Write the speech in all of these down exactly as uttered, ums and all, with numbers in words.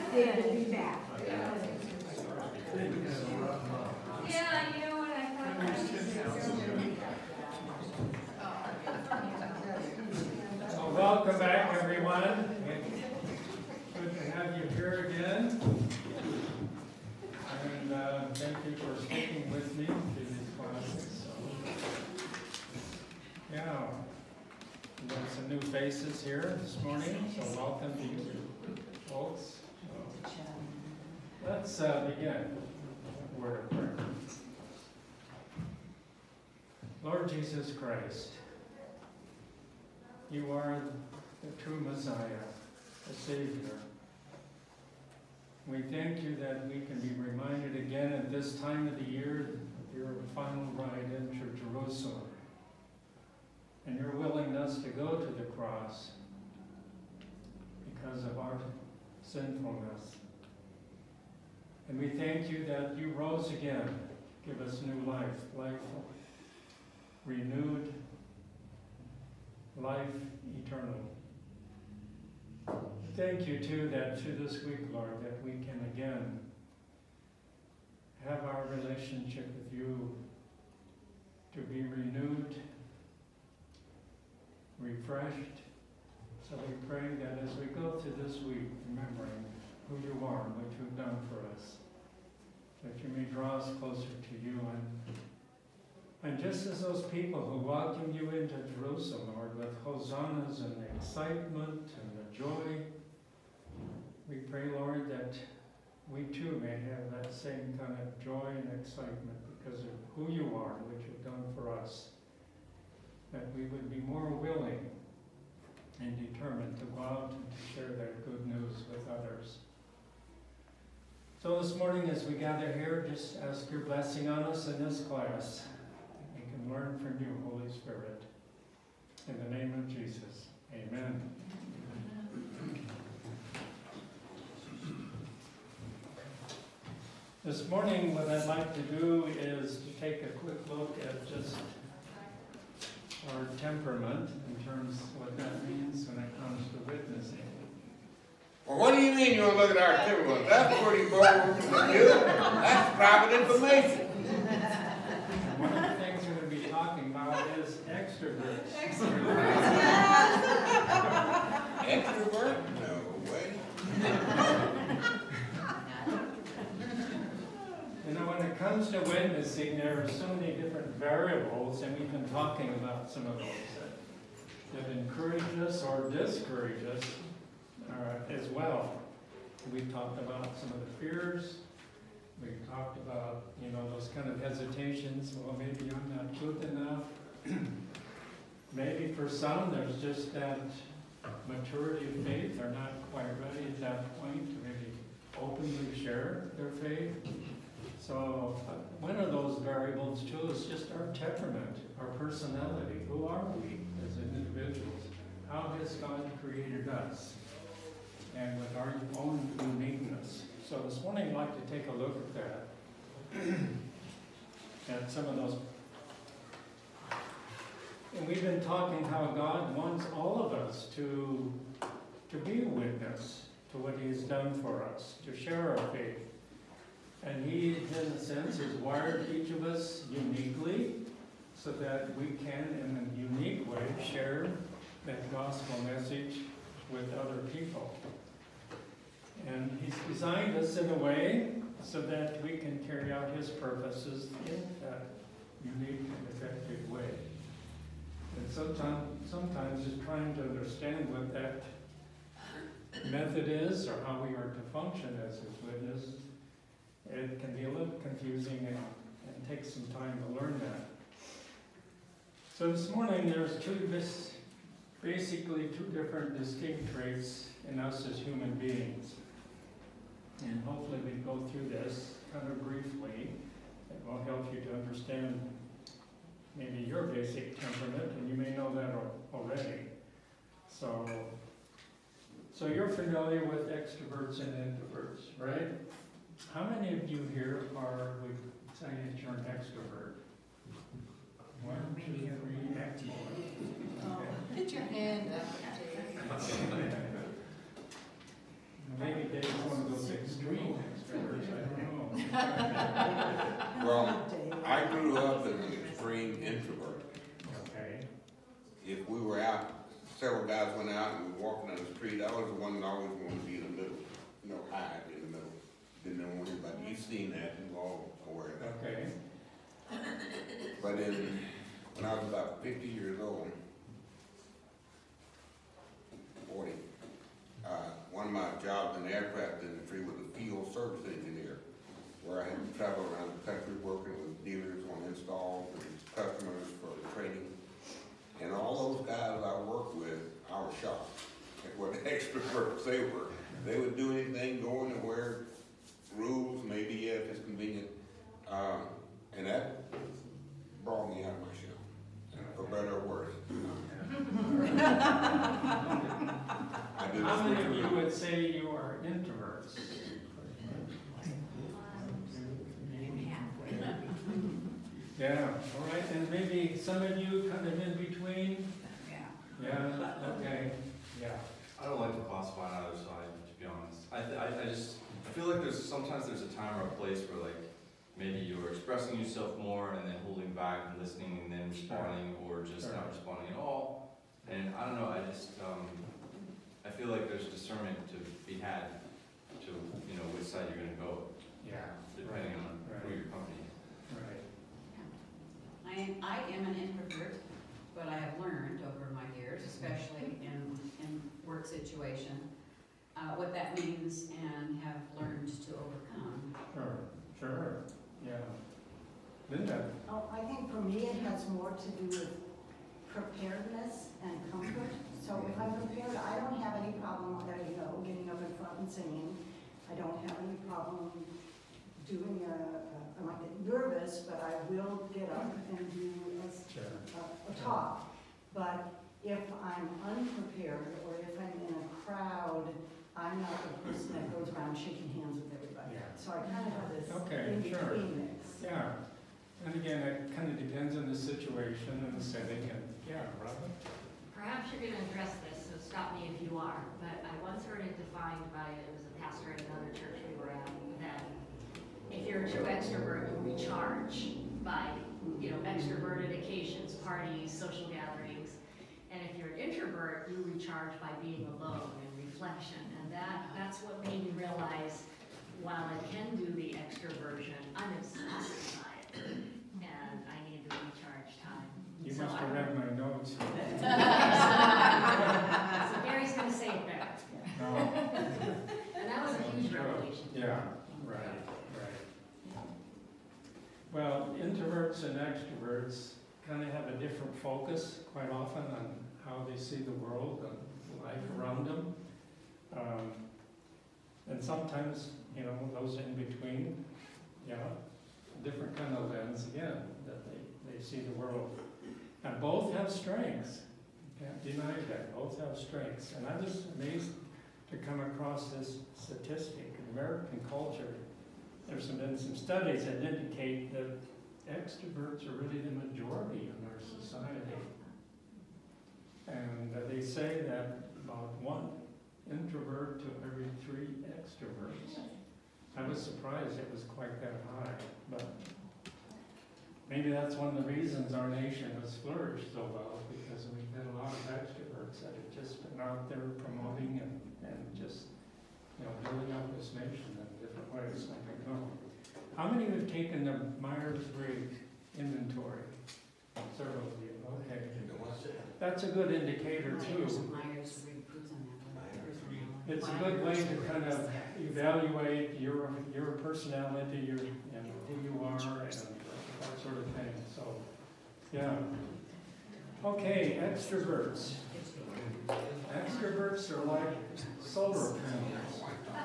Dave will be back. Yeah, you know what, I thought that was Well, welcome back, everyone. Good to have you here again. And uh, thank you for sticking with me through these classes. So, yeah, we got some new faces here this morning, so welcome to you folks. So, let's uh, begin with a word of prayer. Lord Jesus Christ, you are the true Messiah, the Savior. We thank you that we can be reminded again at this time of the year of your final ride into Jerusalem and your willingness to go to the cross because of our sinfulness. And we thank you that you rose again. Give us new life, life renewed, life eternal. Thank you, too, that through this week, Lord, that we can again have our relationship with you to be renewed, refreshed. So we pray that as we go through this week, remembering who you are and what you've done for us, that you may draw us closer to you. And, and just as those people who welcomed you into Jerusalem, Lord, with hosannas and the excitement and the joy, we pray, Lord, that we too may have that same kind of joy and excitement because of who you are and what you've done for us, that we would be more willing and determined to go out and to share that good news with others. So this morning as we gather here, just ask your blessing on us in this class. We can learn from you, Holy Spirit. In the name of Jesus, amen. This morning, what I'd like to do is to take a quick look at just our temperament in terms of what that means when it comes to witnessing. Well, what do you mean you want to look at our temperament? That's pretty bold to do. That's private information. And one of the things we're going to be talking about is extroverts. Extrovert? No way. You know, when it comes to witnessing, there are so many different variables, and we've been talking about some of those that, that encourage us or discourage us uh, as well. We've talked about some of the fears. We've talked about, you know, those kind of hesitations. Well, maybe I'm not good enough. Maybe for some, there's just that maturity of faith. They're not quite ready at that point to maybe openly share their faith. So uh, one of those variables, too, is just our temperament, our personality. Who are we as individuals? How has God created us? And with our own uniqueness. So this morning I'd like to take a look at that. At some of those. And we've been talking how God wants all of us to, to be a witness to what He's done for us, to share our faith. And He, in a sense, has wired each of us uniquely so that we can, in a unique way, share that gospel message with other people. And He's designed us in a way so that we can carry out His purposes in that unique and effective way. And sometimes, sometimes just trying to understand what that method is or how we are to function as His witness, it can be a little confusing and, and take some time to learn that. So this morning there's two, this, basically two different distinct traits in us as human beings. And hopefully we go through this kind of briefly. It will help you to understand maybe your basic temperament, and you may know that already. So, so you're familiar with extroverts and introverts, right? How many of you here are, would say that you're an extrovert? One, two, three, extrovert. Okay. Put your hand up, Dave. Maybe Dave wants to go seen that and all aware of that. Okay, But in, when I was about fifty years old, forty, uh, one of my jobs in the aircraft industry was a field service engineer, where I had to travel around the country working with dealers on installs and customers for training. And all those guys I worked with, I was shocked at what extroverts they were. They would do anything, go anywhere, rules, maybe, yeah, if it's convenient. Um, and that brought me out of my shell, for better or worse. I did how many of this you would say you are introverts? Yeah, all right, and maybe some of you kind of in between? Yeah. Yeah, okay, yeah. I don't like to classify on either side, to be honest. I, th- I, I just, I feel like there's, sometimes there's a time or a place where like, maybe you're expressing yourself more and then holding back and listening and then responding, or just Sure. not responding at all. And I don't know, I just, um, I feel like there's discernment to be had to, you know, which side you're gonna go, Yeah. depending on Right. who your company is. Right. I, I am an introvert, but I have learned over my years, especially in, in work situation, uh, what that means and have learned to overcome. Sure, sure, yeah. Linda? Oh, I think for me, it has more to do with preparedness and comfort. So if I'm prepared, I don't have any problem, uh, you know, getting up in front and singing. I don't have any problem doing a, a- I might get nervous, but I will get up and do a, Sure. a, a talk. But if I'm unprepared, or if I'm in a crowd, I'm not the person that goes around shaking hands with everybody. Yeah. So I kind of have this Okay, sure. in-between mix. Yeah, and again, it kind of depends on the situation and the setting, and, yeah, Robin? Perhaps you're gonna address this, so stop me if you are, but I once heard it defined by, it was a pastor at another church we were at, that if you're too extrovert, you recharge by, you know, extroverted occasions, parties, social gatherings. And if you're an introvert, you recharge by being alone and reflection. And that, that's what made me realize, while I can do the extroversion, I'm exhausted by it. And I need the recharge time. You So must I- have read my notes. So Gary's gonna say it better. No. And that was a huge revelation. Yeah, right, right. Well, introverts and extroverts kind of have a different focus quite often on how they see the world and life around them. Um, and sometimes, you know, those in between, yeah, different kind of lens again, that they, they see the world. And both have strengths. Can't deny that. Both have strengths. And I was amazed to come across this statistic in American culture. There's some, been some studies that indicate that extroverts are really the majority in our society. And uh, they say that about one introvert to every three extroverts. I was surprised it was quite that high, but maybe that's one of the reasons our nation has flourished so well, because we've had a lot of extroverts that have just been out there promoting and, and just, you know, building up this nation in different ways. I don't know. How many have taken the Myers-Briggs inventory? Several of you, okay. That's a good indicator too. Myers-Briggs proves on that. It's a good way to kind of evaluate your, your personality, your, and who you are, and that sort of thing, so, yeah. Okay, extroverts. Extroverts are like solar panels.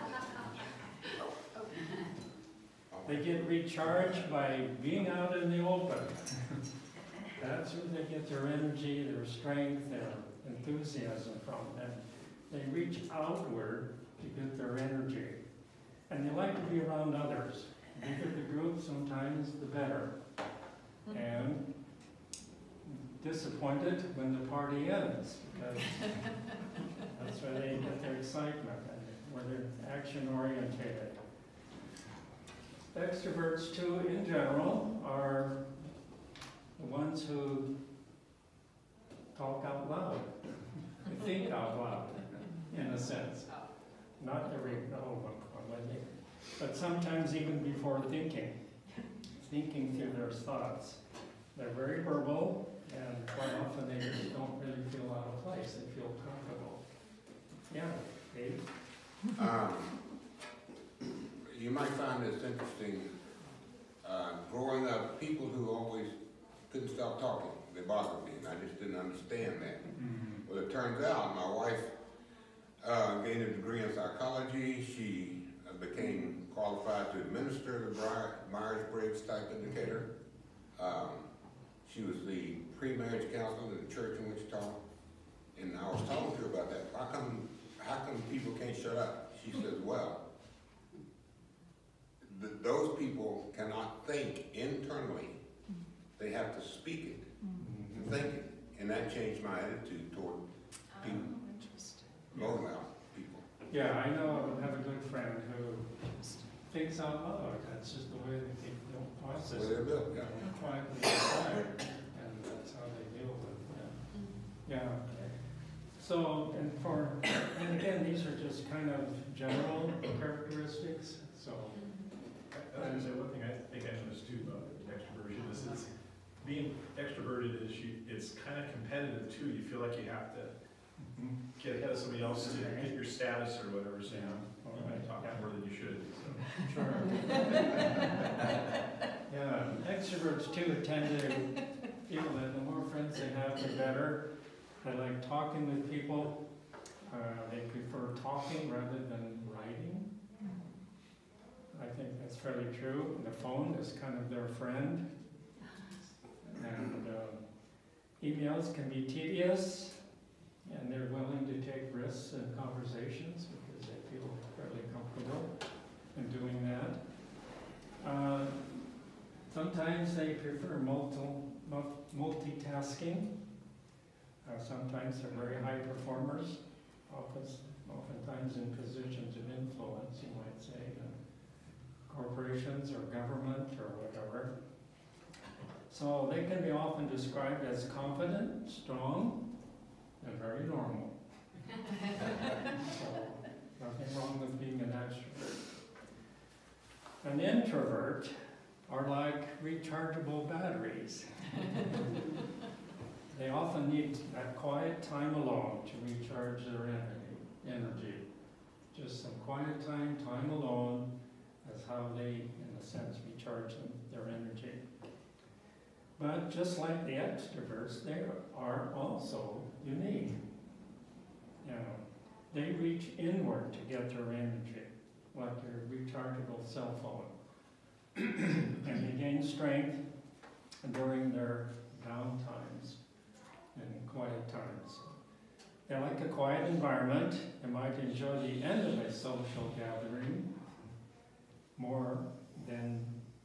They get recharged by being out in the open. That's where they get their energy, their strength, their enthusiasm from. And they reach outward to get their energy. And they like to be around others. The bigger the group, sometimes the better. And disappointed when the party ends, because that's where they get their excitement and where they're action oriented. Extroverts too, in general, are the ones who talk out loud, they think out loud, in a sense. Not every, oh, well, but sometimes even before thinking, thinking through their thoughts. They're very verbal, and quite often they just don't really feel out of place, they feel comfortable. Yeah, Dave? Um, you might find this interesting, uh, growing up, people who always couldn't stop talking, they bothered me, and I just didn't understand that. Mm-hmm. Well, it turns out my wife uh, gained a degree in psychology. She uh, became qualified to administer the Myers-Briggs type indicator. Um, she was the pre-marriage counselor in the church in Wichita, and I was talking to her about that. How come, how come people can't shut up? She says, well, th those people cannot think internally. They have to speak it and think it, and that changed my attitude toward people. Low mouth people. Yeah, I know, I have a good friend who thinks out loud. That's just the way that they don't process Well, they're it. built, yeah. They're quietly inside, and that's how they deal with it. Yeah. Yeah. So, and for, and again, these are just kind of general characteristics, so. I was gonna say, one thing I think I noticed too about extroversion is it's, being extroverted is you, it's kind of competitive too. You feel like you have to get ahead of somebody else to get your status or whatever, so you know, you might talk more than you should. So. Sure. Yeah, extroverts too tend to feel that the more friends they have, the better. They like talking with people. Uh, they prefer talking rather than writing. I think that's fairly true. The phone is kind of their friend. And uh, emails can be tedious, and they're willing to take risks in conversations because they feel fairly comfortable in doing that. Uh, sometimes they prefer multi, multitasking. Uh, sometimes they're very high performers, often, oftentimes in positions of influence, you might say, in corporations or government or whatever. So they can be often described as confident, strong, and very normal. So nothing wrong with being an extrovert. An introvert are like rechargeable batteries. They often need that quiet time alone to recharge their energy. Just some quiet time, time alone, is how they, in a sense, recharge them, their energy. But just like the extroverts, they are also unique. You know, they reach inward to get their energy, like their rechargeable cell phone. And they gain strength during their down times and quiet times. They like a quiet environment. They might enjoy the end of a social gathering more than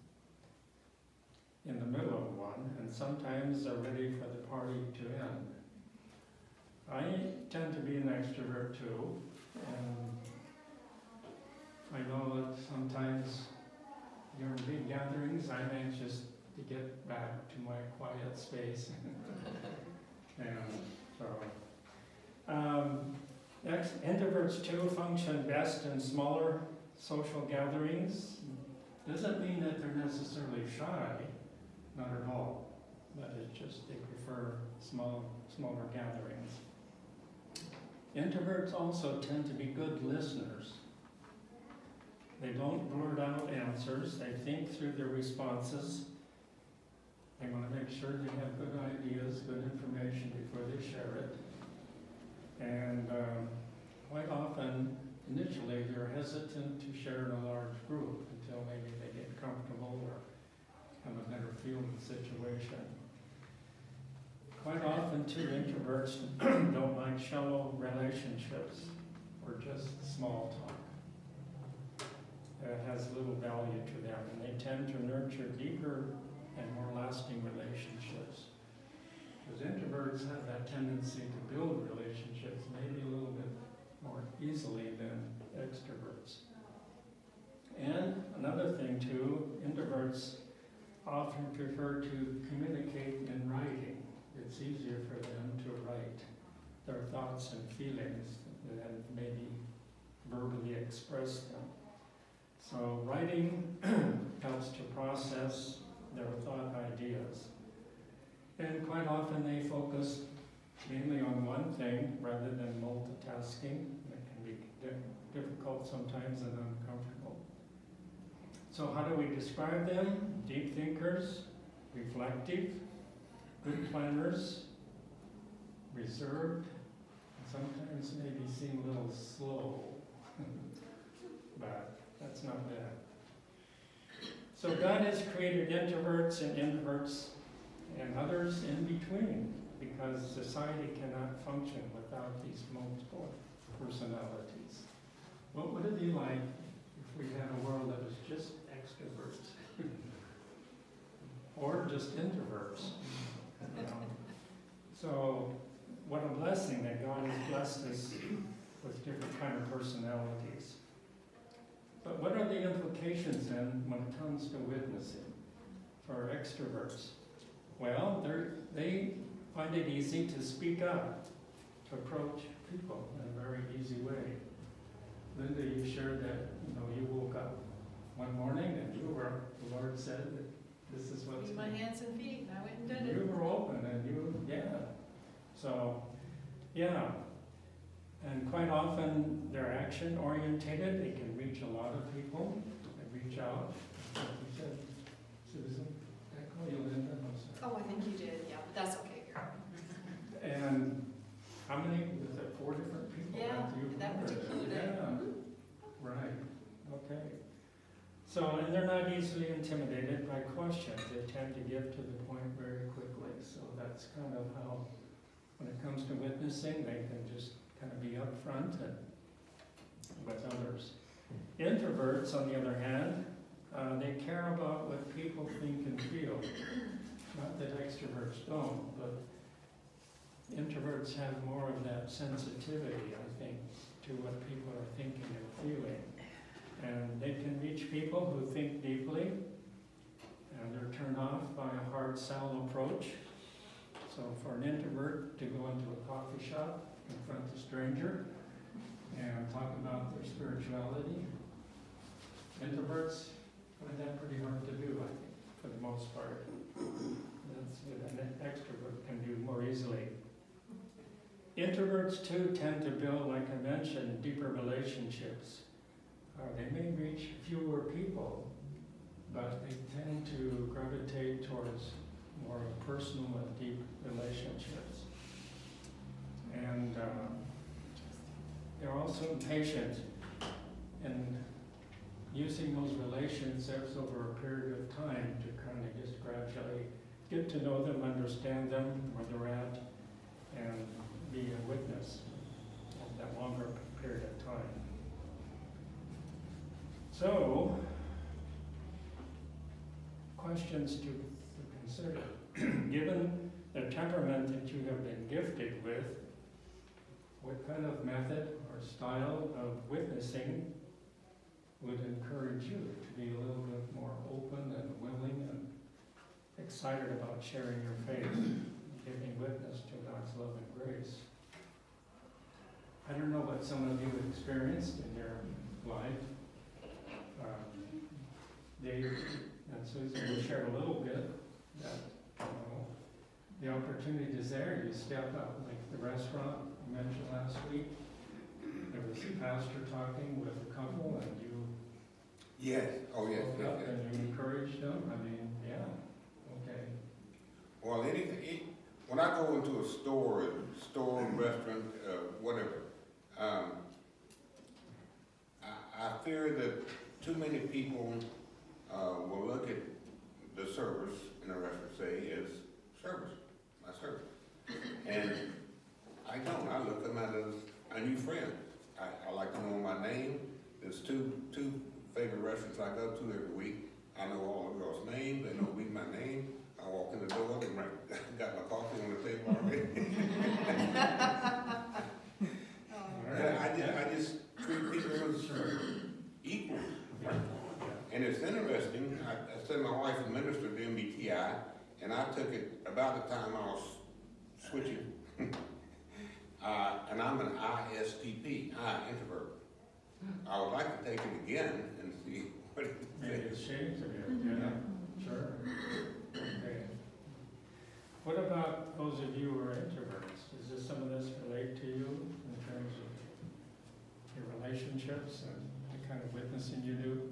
in the middle of one, and sometimes they're ready for the party to end. I tend to be an extrovert too, and I know that sometimes during big gatherings I'm anxious to get back to my quiet space. And so, um, next, introverts too function best in smaller social gatherings. Doesn't mean that they're necessarily shy, not at all, but it's just they prefer small, smaller gatherings. Introverts also tend to be good listeners. They don't blurt out answers, they think through their responses. They want to make sure they have good ideas, good information before they share it. And um, quite often, initially, they're hesitant to share in a large group until maybe they get comfortable or have a better feel of the situation. Quite often, too, introverts don't like shallow relationships or just small talk. It has little value to them, and they tend to nurture deeper and more lasting relationships. Because introverts have that tendency to build relationships maybe a little bit more easily than extroverts. And another thing too, introverts often prefer to communicate in writing. It's easier for them to write their thoughts and feelings than maybe verbally express them. So writing helps to process their thought ideas. And quite often they focus mainly on one thing rather than multitasking. It can be di- difficult sometimes and uncomfortable. So how do we describe them? Deep thinkers, reflective, good planners, reserved, and sometimes maybe seem a little slow. But that's not bad. So God has created introverts and introverts and others in between, because society cannot function without these multiple personalities. What would it be like if we had a world that was just extroverts? Or just introverts? You know? So, what a blessing that God has blessed us with different kind of personalities. But what are the implications then when it comes to witnessing for extroverts? Well, they're, they find it easy to speak up, to approach people in a very easy way. Linda, you shared that, you know, you woke up one morning and you were, the Lord said that this is what's... Be my hands and feet, and I went and did it. You were open and you, yeah. So, yeah. And quite often they're action orientated. They can reach a lot of people. They reach out. Like you said, Susan, did I call you Linda? No, sorry. Oh, I think you did, yeah, but that's okay, girl. And how many, was it four different people? Yeah, you that heard? particular day. Yeah, Mhm. right, okay. So, and they're not easily intimidated by questions. They tend to give to the point very quickly. So that's kind of how, when it comes to witnessing, they can just kind of be upfront and with others. Introverts, on the other hand, uh, they care about what people think and feel. Not that extroverts don't, but introverts have more of that sensitivity, I think, to what people are thinking and feeling. And they can reach people who think deeply, and they're turned off by a hard sell approach. So for an introvert to go into a coffee shop, confront a stranger, and talk about their spirituality, introverts find that pretty hard to do, I think, for the most part. That's what an extrovert can do more easily. Introverts, too, tend to build, like I mentioned, deeper relationships. Uh, they may reach fewer people, but they tend to gravitate towards more personal and deep relationships. And uh, they're also patient in using those relationships over a period of time to kind of just gradually get to know them, understand them, where they're at, and be a witness of that longer period of time. So, questions to, to consider. Given the temperament that you have been gifted with, what kind of method or style of witnessing would encourage you to be a little bit more open and willing and excited about sharing your faith, giving witness to God's love and grace? I don't know what some of you experienced in your life. Um, Dave and Susan will share a little bit that, you know, the opportunity is there. You step up, like the restaurant you mentioned last week. There was a pastor talking with a couple, and you Yes, oh, yes, spoke yes, up yes. and you encouraged them. I mean, yeah, okay. Well, anything, it, when I go into a store, store, restaurant, uh, whatever, um, I, I fear that too many people, uh, will look at the service in a restaurant, say, as service, my service. And I don't, I look at them as a new friend. I, I like to know my name. There's two, two favorite restaurants I go to every week. I know all the girls' names, they know me, my name. I walk in the door, and right, got my coffee on the table already. And I just, I just treat people as equal. And it's interesting, I, I said my wife is ministered to M B T I, and I took it about the time I was switching. uh, and I'm an I S T P, I, introvert. I would like to take it again and see changed a bit, yeah, sure. Okay. What about those of you who are introverts? Does this, some of this relate to you in terms of your relationships and the kind of witnessing you do?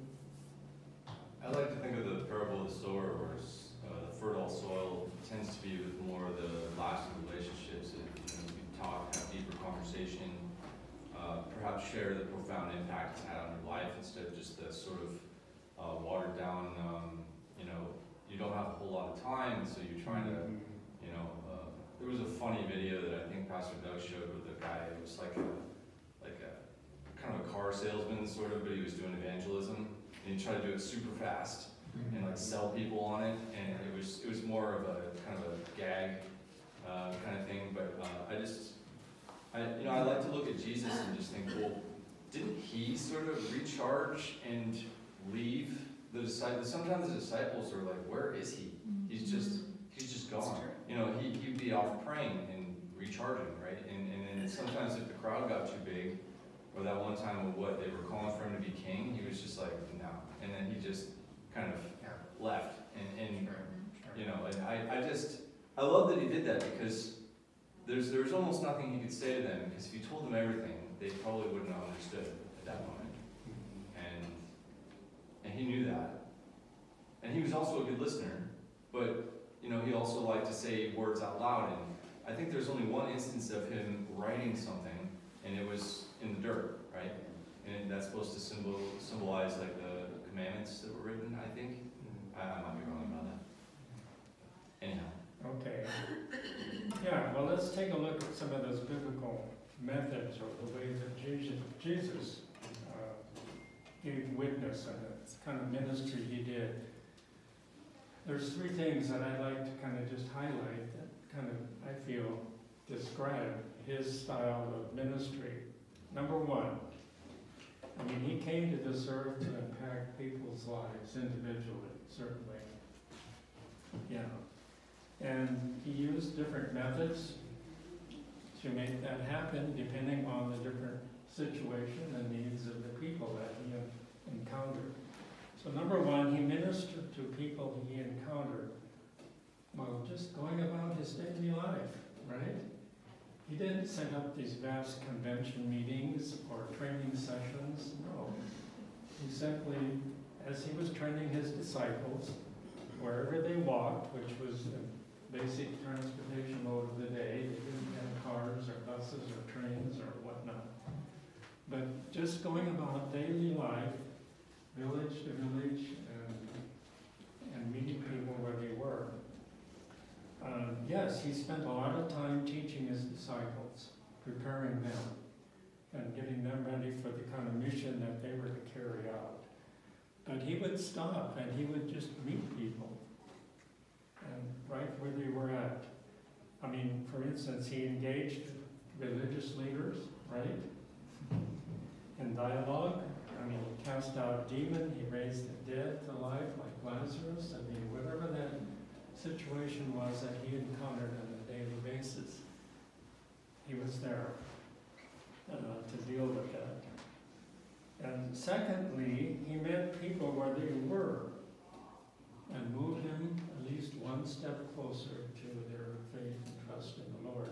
I like to think of the parable of the sower, where it's, uh, the fertile soil tends to be with more of the lasting relationships, and you know, you talk, have deeper conversation, uh, perhaps share the profound impact it's had on your life instead of just the sort of uh, watered down, um, you know, you don't have a whole lot of time, so you're trying to, you know, uh, there was a funny video that I think Pastor Doug showed with a guy, it was like a, like a, kind of a car salesman sort of, but he was doing evangelism, and he tried to do it super fast, and like sell people on it, and it was, it was more of a, kind of a gag, uh, kind of thing, but, uh, I just, I, you know, I like to look at Jesus and just think, well, didn't he sort of recharge and leave the disciples? Sometimes the disciples are like, where is he? He's just, he's just gone. You know, he, he'd be off praying and recharging, right? And, and then sometimes if the crowd got too big, or that one time of what, they were calling for him to be king, he was just like, no. And then he just kind of left. And, and you know, and I, I just, I love that he did that, because there's, there's almost nothing he could say to them, because if he told them everything, they probably wouldn't have understood at that moment. And And he knew that. And he was also a good listener, but, you know, he also liked to say words out loud. And I think there's only one instance of him writing something, and it was in the dirt, right? And that's supposed to symbol, symbolize, like, the commandments that were written, I think. I, I might be wrong about that. Anyhow. Okay. Yeah, well, let's take a look at some of those biblical methods or the ways that Jesus, Jesus uh, gave witness and the kind of ministry he did. There's three things that I'd like to kind of just highlight that kind of, I feel, describe his style of ministry. Number one, I mean, he came to this earth to impact people's lives individually, certainly. Yeah. And he used different methods to make that happen depending on the different situation and needs of the people that he encountered. So number one, he ministered to people he encountered while just going about his daily life, right? He didn't set up these vast convention meetings or training sessions, no. He simply, as he was training his disciples, wherever they walked, which was the basic transportation mode of the day, they didn't have cars or buses or trains or whatnot. But just going about daily life, village to village, and, and meeting people where they were. Um, yes, he spent a lot of time teaching his disciples, preparing them, and getting them ready for the kind of mission that they were to carry out. But he would stop and he would just meet people, and right where they were at. I mean, for instance, he engaged religious leaders, right? In dialogue. I mean, he cast out a demon, he raised the dead to life like Lazarus. I mean, whatever that situation was that he encountered on a daily basis, he was there uh, to deal with that. And secondly, he met people where they were and moved them at least one step closer to their faith and trust in the Lord.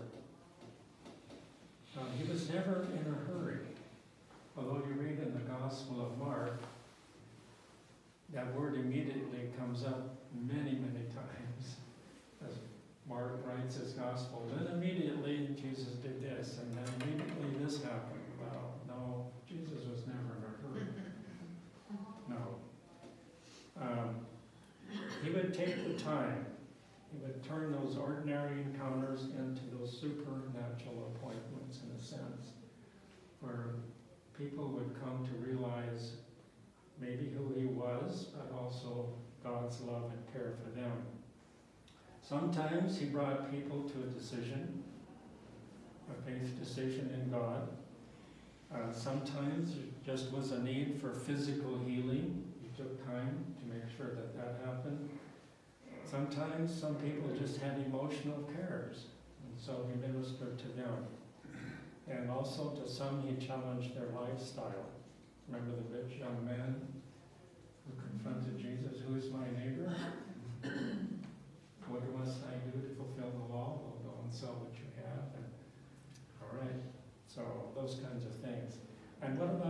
Um, he was never in a hurry. Although you read in the Gospel of Mark, that word immediately comes up many, many times. As Mark writes his Gospel, then immediately Jesus did this, and then immediately this happened. Well, no, Jesus was never in a hurry. No. Um, he would take the time. He would turn those ordinary encounters into those supernatural appointments, in a sense, where people would come to realize maybe who he was, but also God's love and care for them. Sometimes he brought people to a decision, a faith decision in God. Uh, sometimes it just was a need for physical healing. He took time to make sure that that happened. Sometimes some people just had emotional cares, and so he ministered to them. And also to some he challenged their lifestyle. Remember the rich young man who confronted Jesus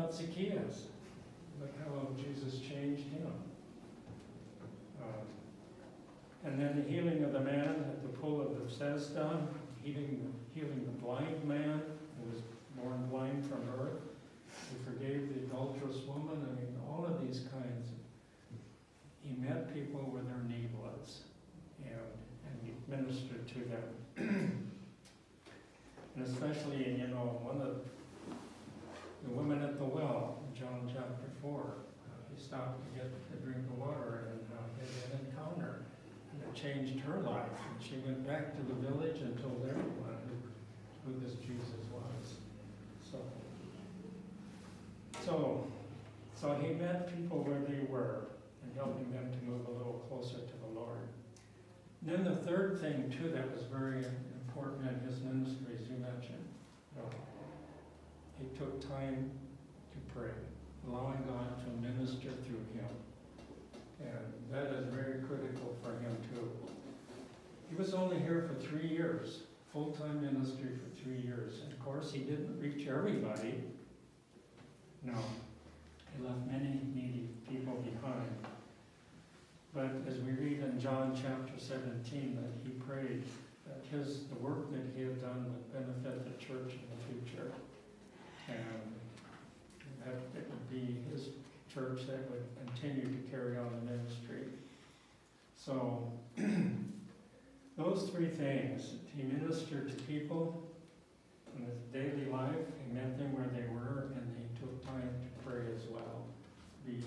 about Zacchaeus? Look how Jesus changed him. Um, and then the healing of the man at the pool of Bethesda, healing, healing the blind man who was born blind from birth. He forgave the adulterous woman. I mean, all of these kinds. He met people where their need was, and, and he ministered to them. And especially, you know, one of the women at the well, in John chapter four, uh, he stopped to get a drink of water, and uh, they had an encounter. And it changed her life. And she went back to the village and told everyone who, who this Jesus was. So, so, so he met people where they were, and helping them to move a little closer to the Lord. And then the third thing, too, that was very important in his ministry, as you mentioned, you know, he took time to pray, allowing God to minister through him. And that is very critical for him, too. He was only here for three years, full-time ministry for three years. And of course, he didn't reach everybody. No, he left many needy people behind. But as we read in John chapter seventeen, that he prayed that his the work that he had done would benefit the church in the future, and that it would be his church that would continue to carry on the ministry. So those three things: he ministered to people in his daily life, he met them where they were, and he took time to pray as well. Be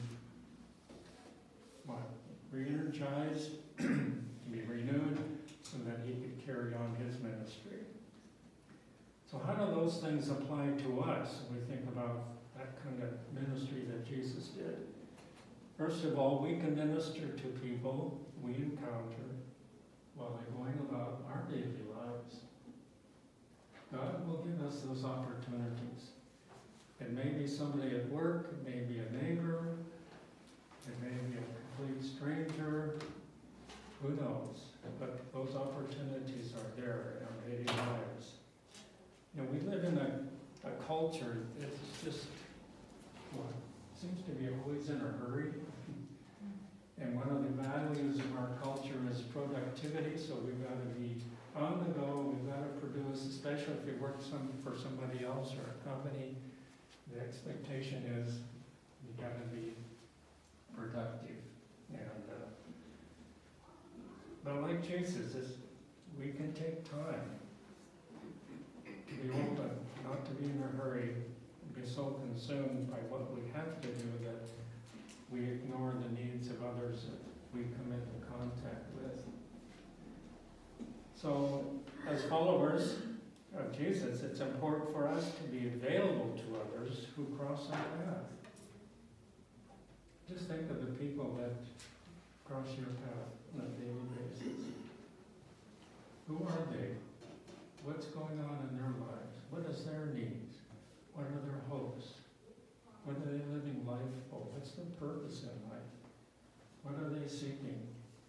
what? Re-energized, to be renewed, so that he could carry on his ministry. So how do those things apply to us when we think about that kind of ministry that Jesus did? First of all, we can minister to people we encounter while they're going about our daily lives. God will give us those opportunities. It may be somebody at work, it may be a neighbor, it may be a complete stranger, who knows? But those opportunities are there in our daily lives. You know, we live in a, a culture that's just, well, seems to be always in a hurry. And one of the values of our culture is productivity, so we've got to be on the go, we've got to produce, especially if you work some, for somebody else or a company. The expectation is you've got to be productive. And uh, but like Jesus, is we can take time to be open, not to be in a hurry, and be so consumed by what we have to do that we ignore the needs of others that we come into contact with. So, as followers of Jesus, it's important for us to be available to others who cross our path. Just think of the people that cross your path on a daily basis. Who are they? What's going on in their lives? What is their needs? What are their hopes? What are they living life for? What's their purpose in life? What are they seeking?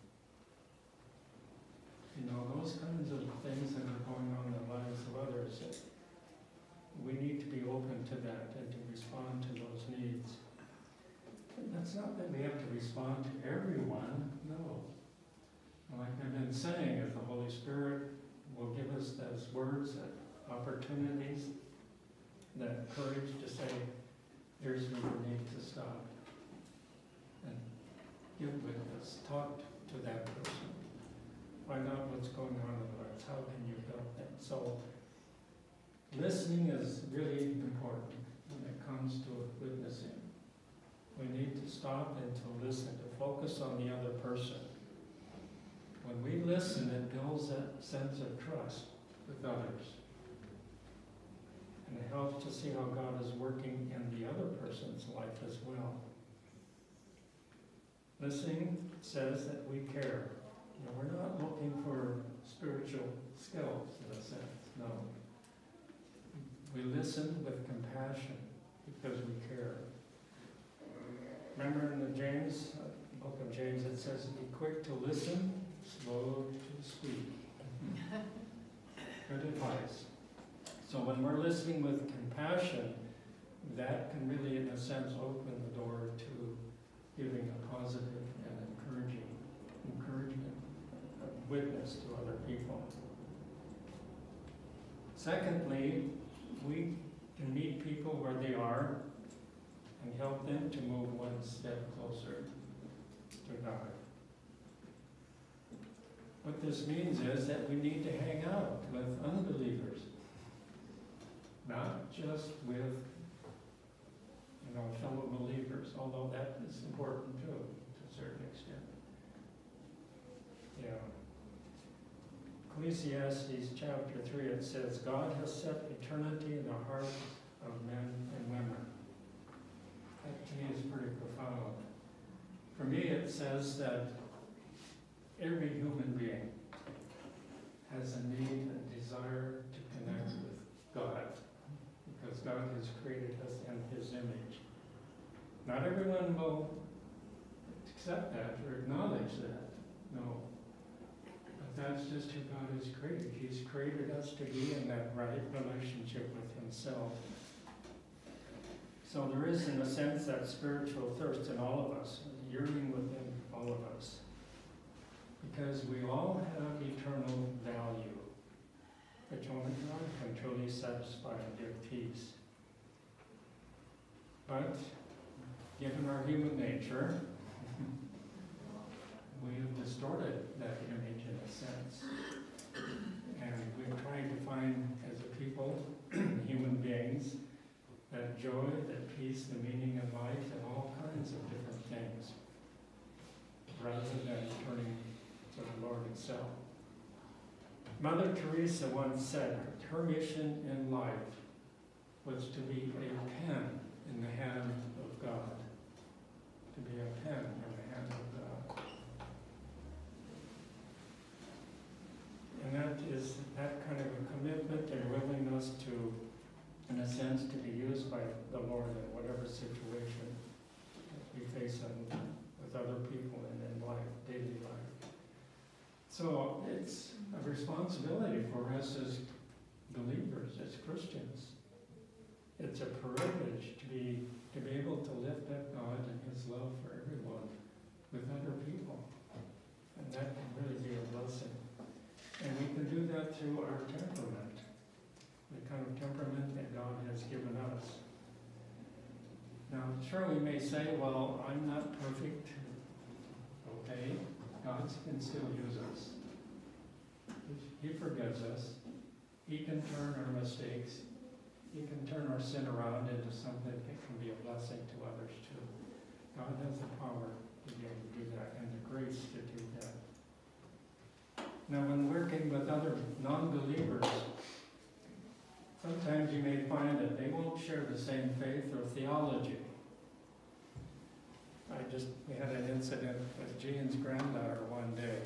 You know, those kinds of things that are going on in the lives of others, we need to be open to that and to respond to those needs. And that's not that we have to respond to everyone, no. Like I've been saying, if the Holy Spirit will give us those words, that opportunities, that courage to say, here's where we need to stop. And give witness, talk to that person. Find out what's going on in their lives. How can you help them? So, listening is really important when it comes to witnessing. We need to stop and to listen, to focus on the other person. When we listen, it builds that sense of trust with others. And it helps to see how God is working in the other person's life as well. Listening says that we care. You know, we're not looking for spiritual skills in a sense, no. We listen with compassion because we care. Remember in the James, uh, book of James, it says, be quick to listen, slow to speak. Good advice. So when we're listening with compassion, that can really, in a sense, open the door to giving a positive and encouraging, encouragement, uh, witness to other people. Secondly, we can meet people where they are and help them to move one step closer to God. What this means is that we need to hang out with unbelievers, not just with, you know, fellow believers, although that is important too, to a certain extent. Yeah. Ecclesiastes chapter three, it says, God has set eternity in the hearts of men and women. That to me is pretty profound. For me, it says that every human being has a need and desire to connect with God, because God has created us in His image. Not everyone will accept that or acknowledge that, no. But that's just who God has created. He's created us to be in that right relationship with Himself. So there is, in a sense, that spiritual thirst in all of us, yearning within all of us. Because we all have eternal value, which only God can truly satisfy and give peace. But, given our human nature, we have distorted that image in a sense. And we've tried to find, as a people, human beings, that joy, that peace, the meaning of life, and all kinds of different things, rather than turning to the Lord Himself. Mother Teresa once said her mission in life was to be a pen in the hand of God. To be a pen in the hand of God. And that is that kind of a commitment and willingness to, in a sense, to be used by the Lord in whatever situation we face in, with other people and in life, daily life. So it's a responsibility for us as believers, as Christians. It's a privilege to be to be able to lift up God and His love for everyone with other people. And that can really be a blessing. And we can do that through our temperament, the kind of temperament that God has given us. Now, sure, we may say, well, I'm not perfect. Okay, God can still use us. He forgives us. He can turn our mistakes. He can turn our sin around into something that can be a blessing to others too. God has the power to be able to do that and the grace to do that. Now, when working with other non-believers, sometimes you may find that they won't share the same faith or theology. I just, we had an incident with Jean's granddaughter one day.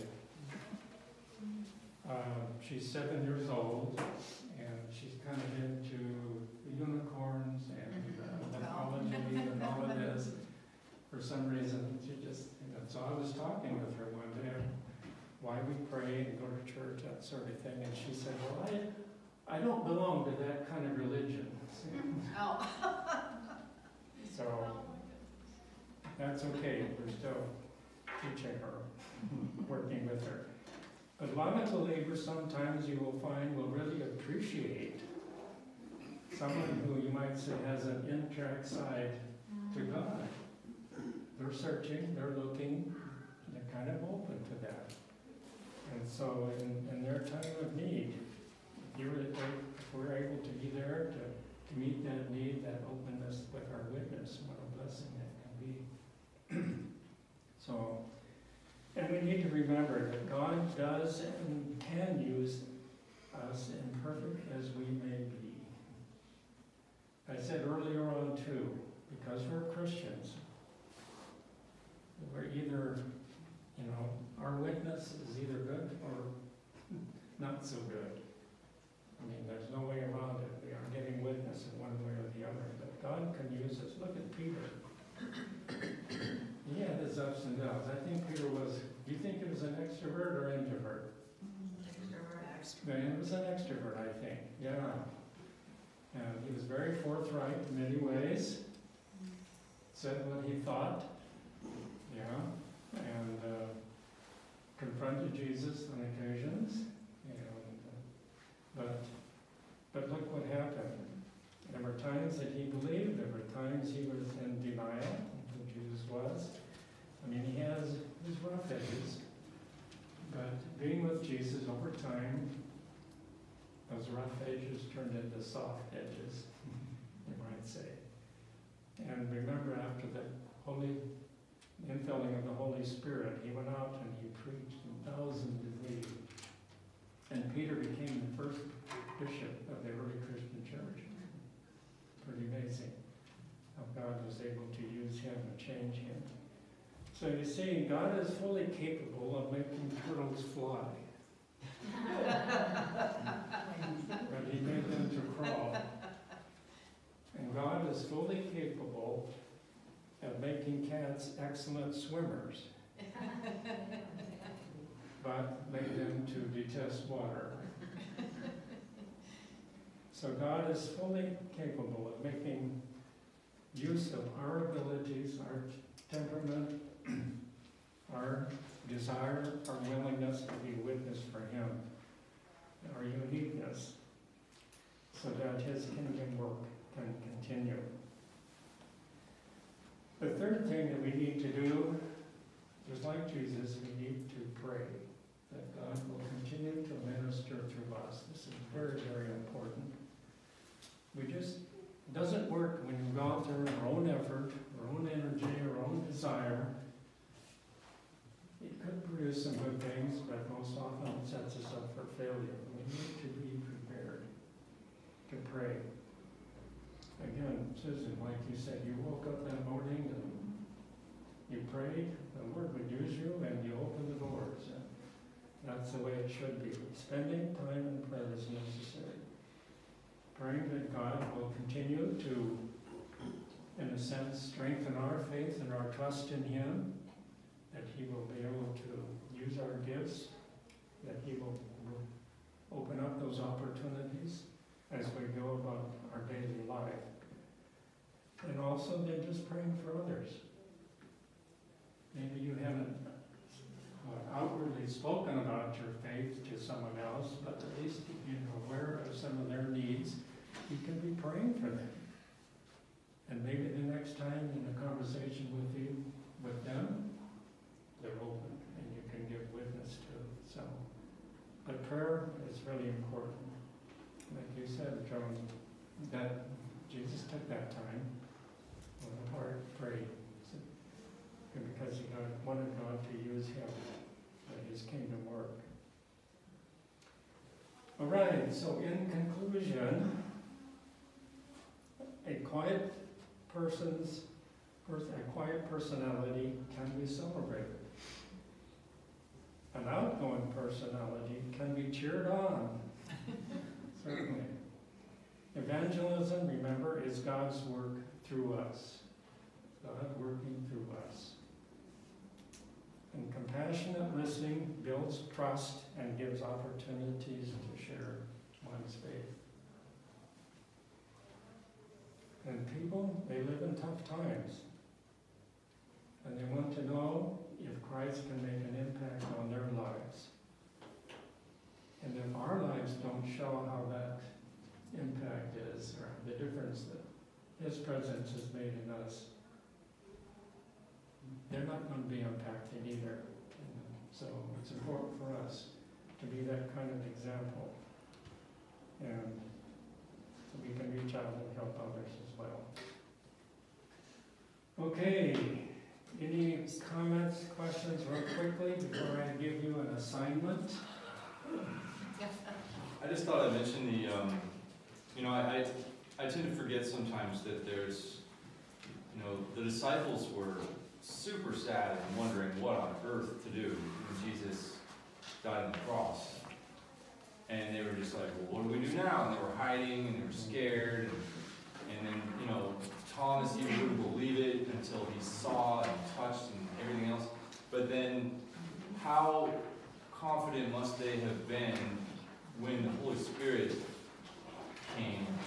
Uh, she's seven years old, and she's kind of into unicorns and uh, mythology and all of this. For some reason, she just, you know, so I was talking with her one day, why we pray and go to church, that sort of thing, and she said, well, I, I don't belong to that kind of religion. Oh. So, that's okay, we're still teaching her, working with her. But a lot of believers, sometimes you will find, will really appreciate someone who you might say has an indirect side to God. They're searching, they're looking, they're kind of open to that. And so in, in their time of need, if, you're, if we're able to be there to, to meet that need, that openness with our witness, what a blessing that can be. So, and we need to remember that God does and can use us, imperfect as we may be. I said earlier on too, because we're Christians, we're either, you know, our witness is either good or not so good. I mean, there's no way around it. We are getting witness in one way or the other. But God can use us. Look at Peter. He had his ups and downs. I think Peter was, do you think he was an extrovert or introvert? Extrovert. Yeah, he was an extrovert, I think. Yeah. And he was very forthright in many ways, said what he thought, yeah, and uh, confronted Jesus on occasions, and, uh, but, but look what happened. There were times that he believed, there were times he was in denial, who Jesus was. I mean, he has his rough edges, but being with Jesus over time, those rough edges turned into soft edges, you might say. And remember, after the holy infilling of the Holy Spirit, he went out and he preached, and thousands believed. And Peter became the first bishop of the early Christian church. Pretty amazing how God was able to use him and change him. So you see, God is fully capable of making turtles fly. But he made them to crawl. And God is fully capable of making cats excellent swimmers, but made them to detest water. So God is fully capable of making use of our abilities, our temperament, our desire, our willingness to be witness for him, our uniqueness, so that his kingdom work can continue. The third thing that we need to do, just like Jesus, we need to pray that God will continue to minister through us. This is very, very important. We just, it doesn't work when you go out there in our own effort, our own energy, our own desire. It could produce some good things, but most often it sets us up for failure. We need to be prepared to pray. Again, Susan, like you said, you woke up that morning and you prayed, the Lord would use you, and you opened the doors. And that's the way it should be. Spending time in prayer is necessary. Praying that God will continue to, in a sense, strengthen our faith and our trust in him, that he will be able to use our gifts, that he will, will open up those opportunities as we go about our daily life. And also then just praying for others. Maybe you haven't uh, outwardly spoken about your faith to someone else, but at least if you're aware of some of their needs, you can be praying for them. And maybe the next time in a conversation with you, with them, they're open and you can give witness to. So, but prayer is really important. Like you said, Joan, that Jesus took that time, went apart, prayed, so, because he God, wanted God to use him for his kingdom work. All right, so in conclusion, a quiet person's, a quiet personality can be celebrated. An outgoing personality can be cheered on. Certainly. Evangelism, remember, is God's work through us. God working through us. And compassionate listening builds trust and gives opportunities to share one's faith. And people, they live in tough times. And they want to know if Christ can make an impact on their lives. And if our lives don't show how that impact is, or the difference that his presence has made in us, they're not going to be impacted either. So it's important for us to be that kind of example. And so we can reach out and help others as well. Okay, any comments, questions real quickly before I give you an assignment? I just thought I'd mention the, um, you know, I, I, I tend to forget sometimes that there's, you know, the disciples were super sad and wondering what on earth to do when Jesus died on the cross. And they were just like, well, what do we do now? And they were hiding and they were scared. And, and then, you know, Thomas, he wouldn't believe it until he saw and touched and everything else. But then, how confident must they have been when the Holy Spirit came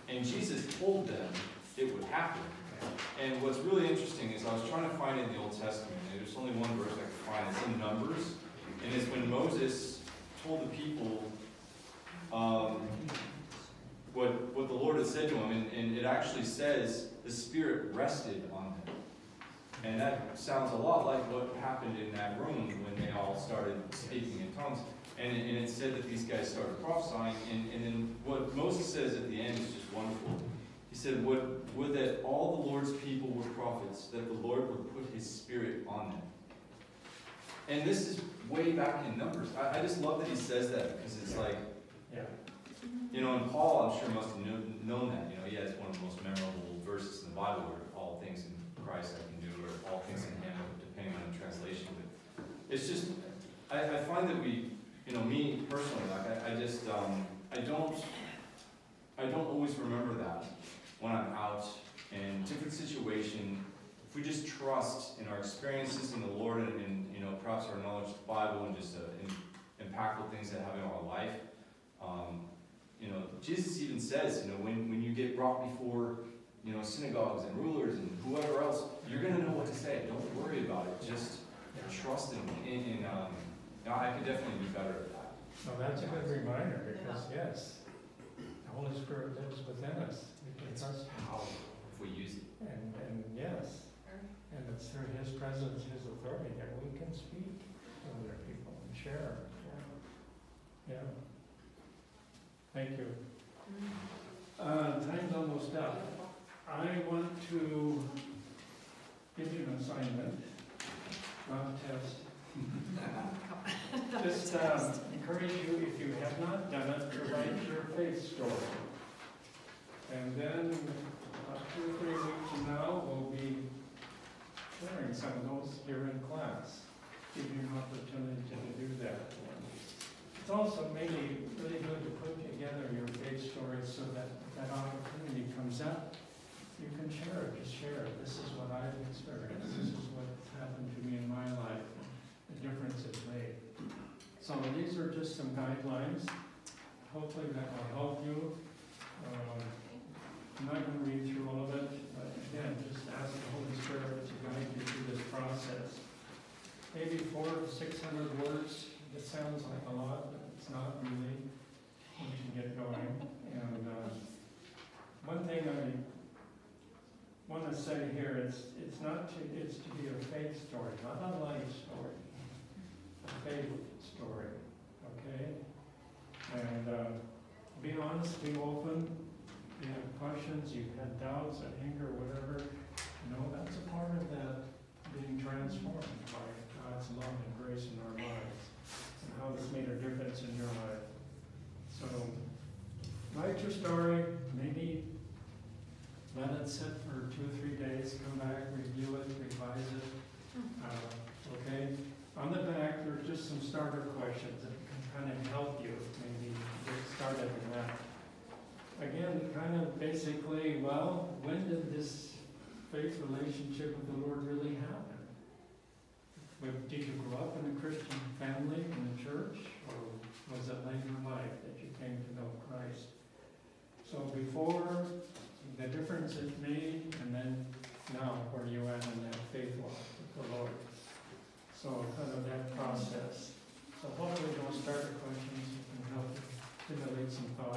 And Jesus told them it would happen. And what's really interesting is I was trying to find it in the Old Testament, and there's only one verse I could find. It's in Numbers, and it's when Moses told the people um, what, what the Lord had said to him, and, and it actually says the Spirit rested on them. And that sounds a lot like what happened in that room when they all started speaking in tongues. And it, and it said that these guys started prophesying, and, and then what Moses says at the end is just wonderful. He said, would, would that all the Lord's people were prophets, that the Lord would put his Spirit on them. And this is way back in Numbers. I, I just love that he says that, because it's like, Yeah. you know, and Paul, I'm sure, must have known, known that. You know, yeah, it's one of the most memorable verses in the Bible, where all things in Christ I can do, or all things in him, depending on the translation. But it's just, I, I find that we, you know, me personally, like, I, I just, um, I don't, I don't always remember that when I'm out in a different situation. If we just trust in our experiences in the Lord, and, and you know, perhaps our knowledge of the Bible, and just uh, in, impactful things that happen in our life. Um, you know, Jesus even says, you know, when, when you get brought before, you know, synagogues and rulers and whoever else, you're going to know what to say. Don't worry about it. Just trust in, in, in um, you know, I could definitely be better at that. Well, that's a good reminder, because yes, the Holy Spirit lives within us. We can trust him. How if we use it. And, and yes, and it's through his presence, his authority, that we can speak to other people and share. Yeah. Thank you. Uh, time's almost up. I want to give you an assignment, not a test. Just uh, encourage you, if you have not done it, to write your faith story. And then, about two or three weeks from now, we'll be sharing some of those here in class. Give you an opportunity to do that. It's also maybe really good to put together your faith story, so that if that opportunity comes up, you can share it. Just share it. This is what I've experienced. This is what happened to me in my life. The difference it made. So these are just some guidelines. Hopefully that will help you. Um, I'm not going to read through all of it, but again, just ask the Holy Spirit to guide you through this process. Maybe four to six hundred words. This sounds like a lot, but it's not really once you get going. And uh, one thing I want to say here, it's it's not to it's to be a faith story, not a life story, a faith story. Okay, and uh, be honest, be open. If you have questions, you've had doubts, and anger, whatever. You know, that's a part of that being transformed by God's love and grace in our lives, and how this made a difference in your life. So, write your story. Maybe let it sit for two or three days, come back, review it, revise it. Uh, okay? On the back, there's just some starter questions that can kind of help you maybe get started in that. Again, kind of basically, well, when did this faith relationship with the Lord really happen? Did you grow up in a Christian family, in the church, or was it later in life that you came to know Christ? So before, the difference it made, and then now, where you at in that faith walk with the Lord. So kind of that process. So hopefully those starter questions can help stimulate some thought.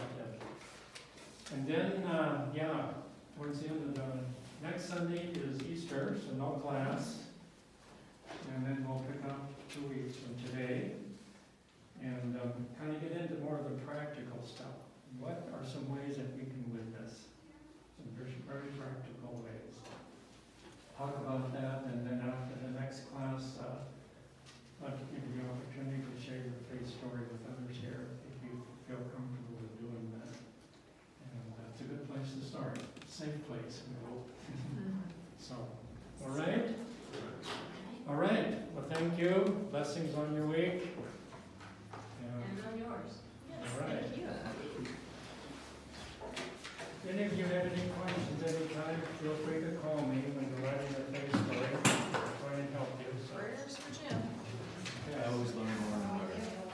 And then, uh, yeah, towards the end of the, next Sunday is Easter, so no class. And then we'll pick up two weeks from today and um, kind of get into more of the practical stuff. What are some ways that we can witness? Some very, very practical ways. Talk about that, and then after the next class, uh, I'd like to give you the opportunity to share your faith story with others here if you feel comfortable with doing that. And that's a good place to start. Safe place, we hope. So, all right? All right. Well, thank you. Blessings on your week. And on yours. All right. Thank you. Any of you have any questions anytime, feel free to call me when you're writing your faith